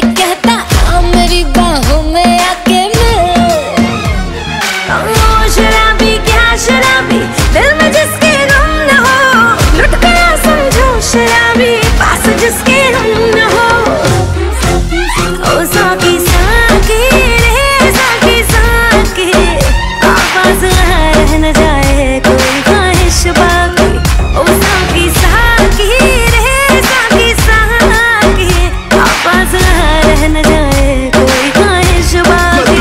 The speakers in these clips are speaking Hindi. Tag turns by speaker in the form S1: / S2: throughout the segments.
S1: मैं कहता हाँ मेरी बाहों में आके मिल। ओ शराबी क्या शराबी, दिल में जिसके गम न हो, लुट गया समझो शराबी, पास जिसके हम न हो। ओ साकी साकी रे साकी साकी, आवाज रह न जाए कोई ख्वाहिश बाकी। ओ साकी साकी रे साकी साकी, आवाज रह न जाए कोई ख्वाहिश बाकी।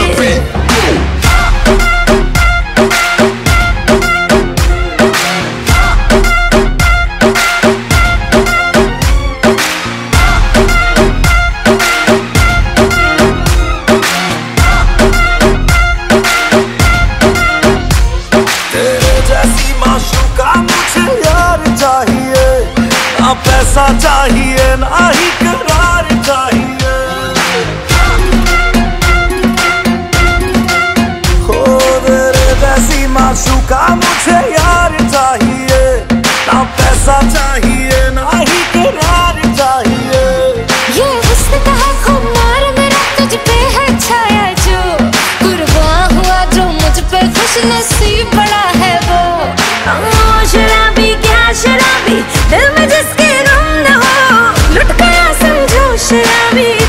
S2: पैसा चाहिए ना ही करार चाहिए, हो तेरे जैसी माशूका मुझे यार चाहिए। ना पैसा चाहिए ना ही करार चाहिए।
S1: ये हुस्न का खुमार मेरा तुझ पे है छाया, जो कुर्बान हुआ जो मुझ पे खुश नसीब बड़ा है वो। ओ शराबी क्या शराबी, दिल में जिसके गम न हो, लुट गया समझो शराबी।